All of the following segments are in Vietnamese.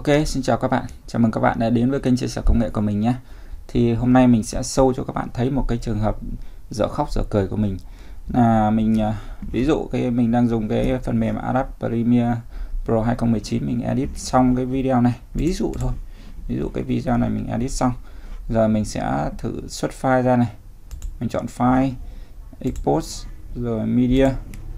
Ok, xin chào các bạn. Chào mừng các bạn đã đến với kênh chia sẻ công nghệ của mình nhé. Thì hôm nay mình sẽ show cho các bạn thấy một cái trường hợp dở khóc dở cười của mình. Ví dụ mình đang dùng cái phần mềm Adobe Premiere Pro 2019, mình edit xong cái video này, ví dụ thôi. Ví dụ cái video này mình edit xong. Giờ mình sẽ thử xuất file ra này. Mình chọn file, export rồi media.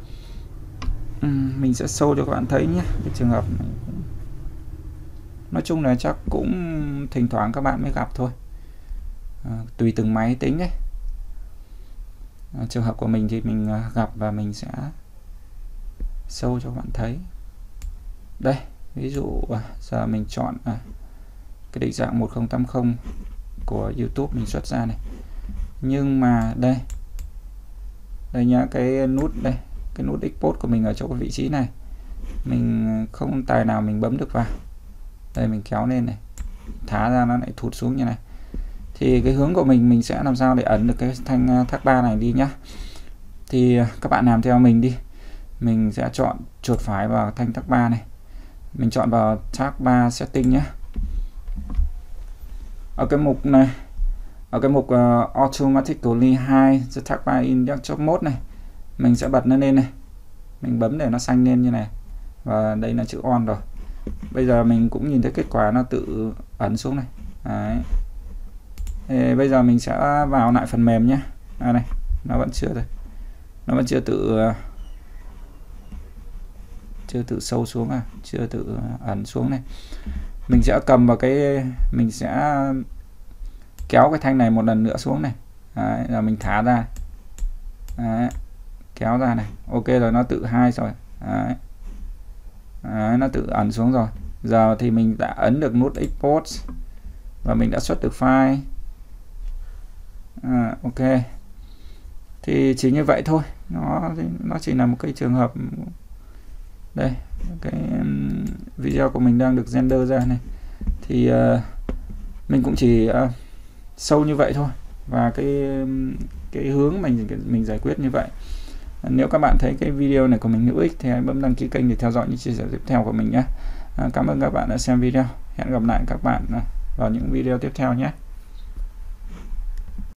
Mình sẽ show cho các bạn thấy nhé. Cái trường hợp này nói chung là chắc cũng thỉnh thoảng các bạn mới gặp thôi, tùy từng máy tính đấy. Trường hợp của mình thì mình gặp và mình sẽ show cho các bạn thấy. Đây, ví dụ giờ mình chọn cái định dạng 1080 của YouTube mình xuất ra này, nhưng mà đây nhá, cái nút đây, cái nút export của mình ở chỗ cái vị trí này mình không tài nào mình bấm được vào. Đây mình kéo lên này, thả ra nó lại thụt xuống như này. Thì cái hướng của mình sẽ làm sao để ấn được cái thanh thác ba này đi nhá. Thì các bạn làm theo mình đi. Mình sẽ chọn chuột phải vào thanh thác ba này, mình chọn vào thác ba setting nhé. Ở cái mục này, ở cái mục automatically hide the thác ba in desktop mode này, mình sẽ bật nó lên này, mình bấm để nó xanh lên như này, và đây là chữ on rồi. Bây giờ mình cũng nhìn thấy kết quả nó tự ấn xuống này. Đấy. Thì bây giờ mình sẽ vào lại phần mềm nhé. Này, nó vẫn chưa thôi, nó vẫn chưa tự sâu xuống, chưa tự ấn xuống này. Mình sẽ cầm vào cái, mình sẽ kéo cái thanh này một lần nữa xuống này. Đấy, rồi mình thả ra. Đấy, kéo ra này. Ok rồi, nó tự hai rồi. Đấy. Đấy, nó tự ấn xuống rồi. Giờ thì mình đã ấn được nút export và mình đã xuất được file. Ok, thì chỉ như vậy thôi. Nó chỉ là một cái trường hợp. Đây, cái video của mình đang được render ra này, thì mình cũng chỉ show như vậy thôi, và cái hướng mình giải quyết như vậy. Nếu các bạn thấy cái video này của mình hữu ích thì hãy bấm đăng ký kênh để theo dõi những chia sẻ tiếp theo của mình nhé. Cảm ơn các bạn đã xem video. Hẹn gặp lại các bạn vào những video tiếp theo nhé.